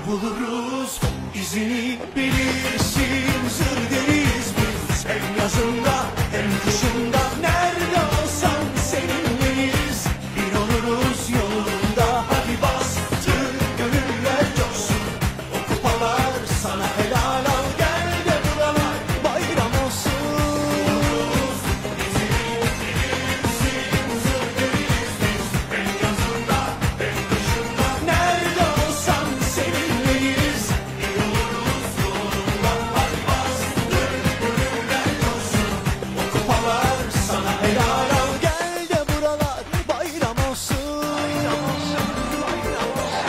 buluruz, izini bilirsin. Zır deriz biz hem yazında hem kışında. Nerede olsan seninleyiz, bir oluruz yolunda. Hadi bastır gönüller coşsun, o kupalar sana helal al. Gel de buralar bayram olsun. Nerede olsan seninleyiz, bir oluruz yolunda. Hadi bastır gönüller coşsun, o kupalar sana helal al. Gel de buralar bayram olsun. Bayram olsun, bayram olsun.